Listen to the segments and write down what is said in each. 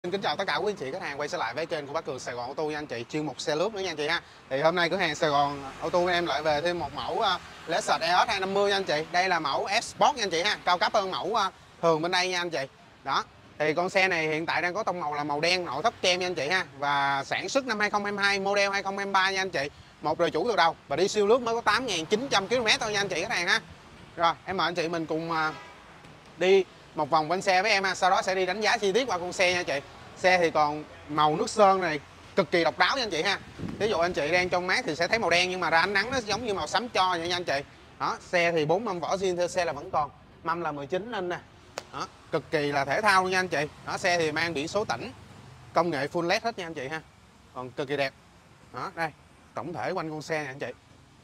Xin kính chào tất cả quý anh chị khách hàng quay trở lại với kênh của Bá Cường Sài Gòn Ô tô nha anh chị, chuyên mục xe lướt nữa nha anh chị ha. Thì hôm nay cửa hàng Sài Gòn Ô tô em lại về thêm một mẫu Lexus EOS 250 nha anh chị. Đây là mẫu S Sport nha anh chị ha, cao cấp hơn mẫu thường bên đây nha anh chị. Đó. Thì con xe này hiện tại đang có tông màu là màu đen, nội thất kem nha anh chị ha, và sản xuất năm 2022, model 2023 nha anh chị. Một đời chủ từ đầu và đi siêu lướt mới có 8.900 km thôi nha anh chị khách hàng ha. Rồi, em mời anh chị mình cùng đi một vòng quanh xe với em ha, sau đó sẽ đi đánh giá chi tiết qua con xe nha chị. Xe thì còn màu nước sơn này cực kỳ độc đáo nha anh chị ha. Ví dụ anh chị đang trong mát thì sẽ thấy màu đen, nhưng mà ra ánh nắng nó giống như màu sẫm cho vậy nha anh chị. Đó, xe thì 4 mâm vỏ zin theo xe là vẫn còn, mâm là 19 inch nè. Đó, cực kỳ là thể thao nha anh chị. Đó, xe thì mang biển số tỉnh, công nghệ full led hết nha anh chị ha, còn cực kỳ đẹp. Đó, đây tổng thể quanh con xe này anh chị.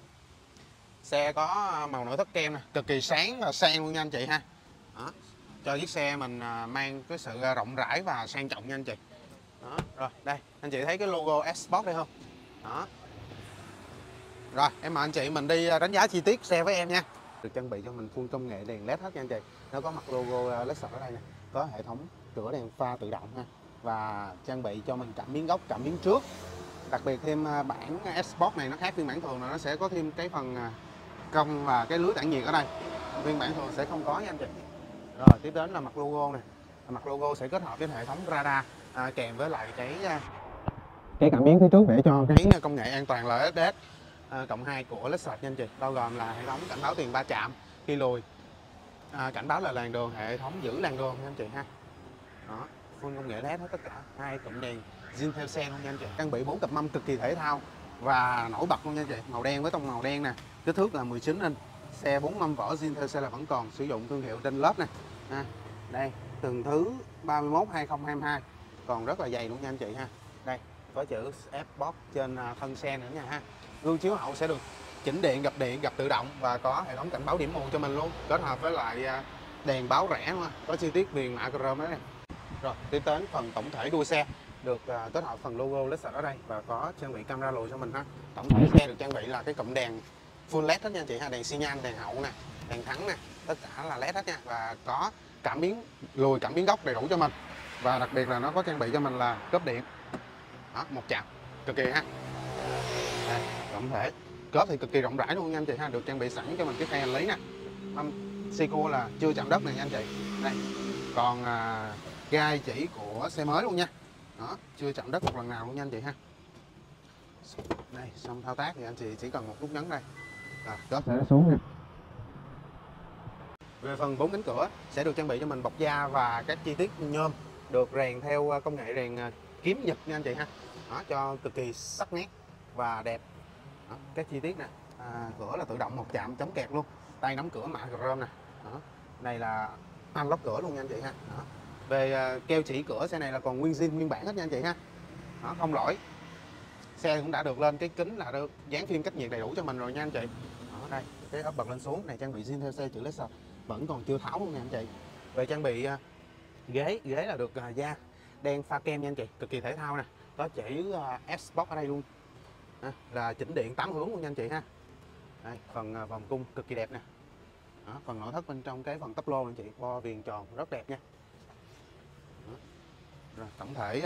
Xe có màu nội thất kem nè, cực kỳ sáng và sang luôn nha anh chị ha. Đó, cho chiếc xe mình mang cái sự rộng rãi và sang trọng nha anh chị. Đó, rồi đây anh chị thấy cái logo S Sport đây không? Đó. Rồi em mời anh chị mình đi đánh giá chi tiết xe với em nha. Được trang bị cho mình full công nghệ đèn led hết nha anh chị. Nó có mặt logo Lexus ở đây nè, có hệ thống cửa đèn pha tự động ha, và trang bị cho mình cảm biến góc, cảm biến trước. Đặc biệt thêm bản S Sport này nó khác phiên bản thường là nó sẽ có thêm cái phần cong và cái lưới tản nhiệt ở đây. Phiên bản thường sẽ không có nha anh chị. Rồi tiếp đến là mặt logo này. Mặt logo sẽ kết hợp với hệ thống radar kèm với lại cái cảm biến phía trước để cho cái công nghệ an toàn LSD cộng 2 của Lexus nha anh chị, bao gồm là hệ thống cảnh báo tiền va chạm khi lùi, cảnh báo là làn đường, hệ thống giữ làn đường nha anh chị ha. Đó, full công nghệ LED hết tất cả, 2 cụm đèn zin theo xe luôn nha anh chị. Trang bị 4 cặp mâm cực kỳ thể thao và nổi bật luôn nha anh chị, màu đen với tông màu đen nè, kích thước là 19 inch. Xe 4 mâm vỏ zin theo xe là vẫn còn, sử dụng thương hiệu Dunlop nè. Đây từng thứ 31 2022, còn rất là dày luôn nha anh chị ha. Đây có chữ S Sport trên thân xe nữa nha ha. Gương chiếu hậu sẽ được chỉnh điện, gặp tự động và có hệ thống cảnh báo điểm mù cho mình luôn, kết hợp với lại đèn báo rẽ luôn, có chi tiết viền mạ chrome đó này. Rồi tiếp đến phần tổng thể đuôi xe được kết hợp phần logo Lexus ở đây và có trang bị camera lùi cho mình ha. Tổng thể xe được trang bị là cái cụm đèn full led hết nha anh chị ha, đèn xi nhan, đèn hậu nè, đèn thắng nè, tất cả là led hết nha, và có cảm biến lùi, cảm biến góc đầy đủ cho mình, và đặc biệt là nó có trang bị cho mình là cốp điện. Đó, một chạm cực kỳ ha. Đây, tổng thể cốp thì cực kỳ rộng rãi luôn nha anh chị ha, được trang bị sẵn cho mình cái khe hành lý nè. Xi cua là chưa chạm đất này nha anh chị. Đây còn gai chỉ của xe mới luôn nha. Đó, chưa chạm đất một lần nào luôn nha anh chị ha. Đây xong thao tác thì anh chị chỉ cần một nút nhấn đây là cốp sẽ xuống nha. Về phần 4 cánh cửa sẽ được trang bị cho mình bọc da và các chi tiết nhôm được rèn theo công nghệ rèn kiếm Nhật nha anh chị ha. Đó, cho cực kỳ sắc nét và đẹp. Đó, các chi tiết nè, cửa là tự động một chạm chống kẹt luôn, tay nắm cửa mạ chrome nè. Đó, đây là unlock cửa luôn nha anh chị ha. Đó. Về keo chỉ cửa xe này là còn nguyên zin nguyên bản hết nha anh chị ha. Đó, không lỗi. Xe cũng đã được lên cái kính là được dán phim cách nhiệt đầy đủ cho mình rồi nha anh chị. Đó, đây cái ốp bật lên xuống này trang bị zin theo xe chữ Lexus, vẫn còn chưa tháo luôn nha anh chị. Về trang bị ghế là được da đen pha kem nha anh chị, cực kỳ thể thao nè, có chữ S Sport ở đây luôn. Là chỉnh điện 8 hướng luôn nha anh chị ha. Đây, phần vòng cung cực kỳ đẹp nè. Đó, phần nội thất bên trong cái phần tắp lô anh chị, bo viền tròn rất đẹp nha. Đó. Rồi tổng thể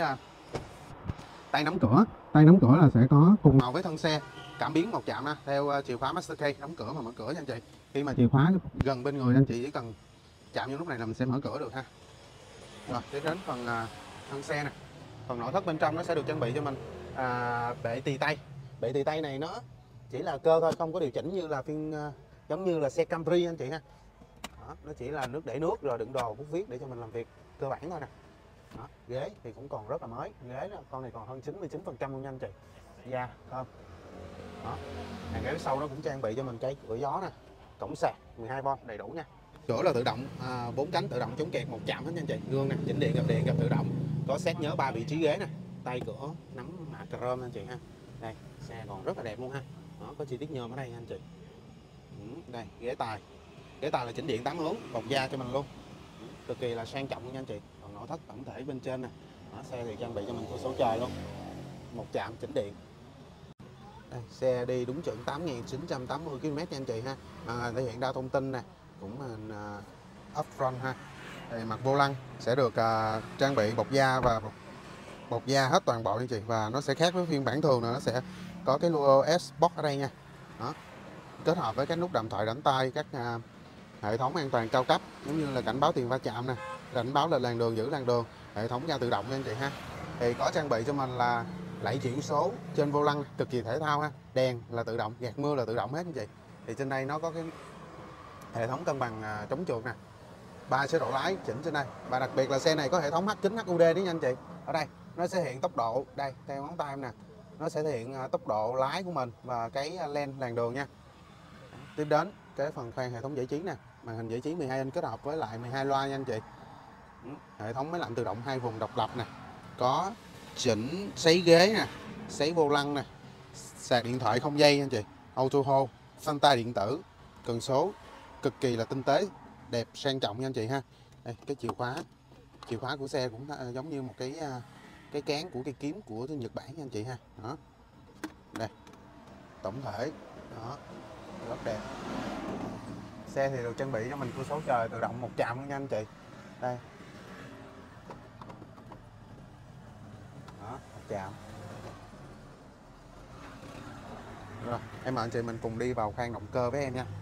tay nắm cửa là sẽ có cùng màu với thân xe, cảm biến một chạm theo chìa khóa Master Key, đóng cửa và mở cửa nha anh chị. Khi mà chìa khóa gần bên người anh chị chỉ cần chạm vô lúc này là mình sẽ mở cửa được ha. Rồi tiếp đến phần thân xe nè, phần nội thất bên trong nó sẽ được trang bị cho mình bệ tì tay. Bệ tì tay này nó chỉ là cơ thôi, không có điều chỉnh như là giống như là xe Camry anh chị ha. Đó, nó chỉ là nước để nước rồi đựng đồ, bút viết để cho mình làm việc cơ bản thôi nè. Đó, ghế thì cũng còn rất là mới, ghế đó, con này còn hơn 99% luôn nha anh chị. Da không. Đó, hàng ghế sau nó cũng trang bị cho mình cái cửa gió nè, cổng sạc 12V đầy đủ nha. Cửa là tự động, 4 cánh tự động chống kẹt một chạm hết nha anh chị. Gương nè, chỉnh điện, gặp tự động, có set nhớ 3 vị trí ghế nè, tay cửa nắm mạ chrome anh chị ha. Đây xe còn rất là đẹp luôn ha. Đó, có chi tiết nhôm ở đây nha anh chị. Đây ghế tài là chỉnh điện 8 hướng, bọc da cho mình luôn, cực kỳ là sang trọng nha anh chị. Còn nội thất tổng thể bên trên nè, xe thì trang bị cho mình cửa sổ trời luôn, một chạm chỉnh điện. Đây, xe đi đúng chuẩn 8.980 km nha anh chị ha. Thể hiện đa thông tin nè, cũng up front ha. Thì mặt vô lăng sẽ được trang bị bọc da và bọc da hết toàn bộ anh chị, và nó sẽ khác với phiên bản thường là nó sẽ có cái logo S-Box ở đây nha. Đó. Kết hợp với các nút đàm thoại đánh tay, các hệ thống an toàn cao cấp giống như là cảnh báo tiền va chạm nè, cảnh báo lên làn đường, giữ làn đường, hệ thống ga tự động nha anh chị ha. Thì có trang bị cho mình là lẫy chuyển số trên vô lăng, cực kỳ thể thao ha. Đèn là tự động, gạt mưa là tự động hết anh chị. Thì trên đây nó có cái hệ thống cân bằng chống trượt nè, 3 chế độ lái chỉnh trên đây, và đặc biệt là xe này có hệ thống kính HUD đấy nha anh chị. Ở đây nó sẽ hiện tốc độ, đây theo ngón tay em nè, nó sẽ thể hiện tốc độ lái của mình và cái len làn đường nha. Tiếp đến cái phần khoang hệ thống giải trí nè, màn hình giải trí 12 inch kết hợp với lại 12 loa nha anh chị. Hệ thống máy lạnh tự động 2 vùng độc lập nè, có chỉnh sấy ghế nè, sấy vô lăng nè, sạc điện thoại không dây nha anh chị, auto hold, phanh tay điện tử, cần số cực kỳ là tinh tế, đẹp, sang trọng nha anh chị ha. Đây, cái chìa khóa của xe cũng giống như một cái cán của cây kiếm của Nhật Bản nha anh chị ha. Đó, đây tổng thể đó rất đẹp. Xe thì được trang bị cho mình cửa sổ trời tự động một chạm luôn nha anh chị. Đây đó, một chạm. Rồi em mời anh chị mình cùng đi vào khoang động cơ với em nha.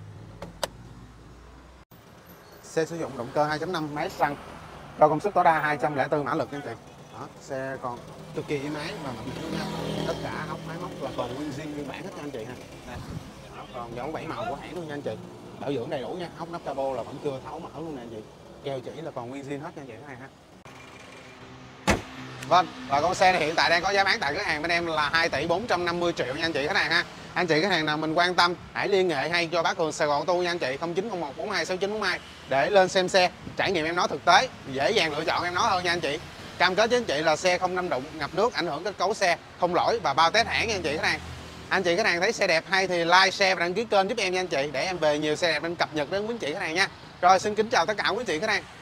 Xe sử dụng động cơ 2.5 máy xăng cho công suất tối đa 204 mã lực nha anh chị. Đó, xe còn cực kỳ êm ái và mạnh mẽ nha. Tất cả ốc máy móc là còn nguyên zin nguyên bản hết nha anh chị ha. Đây. Đó, còn dấu 7 màu của hãng luôn nha anh chị. Bảo dưỡng đầy đủ nha. Ốc nắp cabo là vẫn chưa tháo mở luôn nè anh chị. Keo chỉ là còn nguyên zin hết nha anh chị này ha. Vâng, và con xe này hiện tại đang có giá bán tại cửa hàng bên em là 2 tỷ 450 triệu nha anh chị khách hàng ha. Anh chị khách hàng nào mình quan tâm hãy liên hệ hay cho bác Cường Sài Gòn Auto nha anh chị, 0901 42 6942 để lên xem xe, trải nghiệm em nó thực tế, dễ dàng lựa chọn em nó hơn nha anh chị. Cam kết với anh chị là xe không đâm đụng, ngập nước, ảnh hưởng kết cấu xe, không lỗi và bao test hãng nha anh chị khách hàng. Anh chị khách hàng thấy xe đẹp hay thì like, share và đăng ký kênh giúp em nha anh chị, để em về nhiều xe đẹp nên cập nhật đến quý anh chị khách hàng nha. Rồi xin kính chào tất cả quý anh chị khách hàng.